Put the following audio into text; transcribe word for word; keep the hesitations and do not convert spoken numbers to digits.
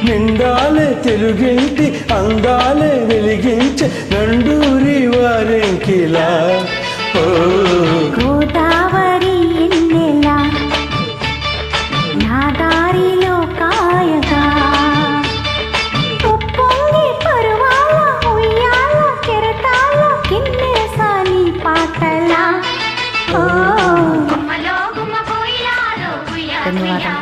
నిండాలే తెలుగింటి అందాలే వెలిగించే నండూరి వారింకిలా ఓ గోదావరి ఎన్నెలా నా దారిలో కాయగా ఉప్పొంగి పరువాల ఉయ్యాల కెరటాల కిన్నెసాని పాటలా ఓ ధన్యవాదాలు.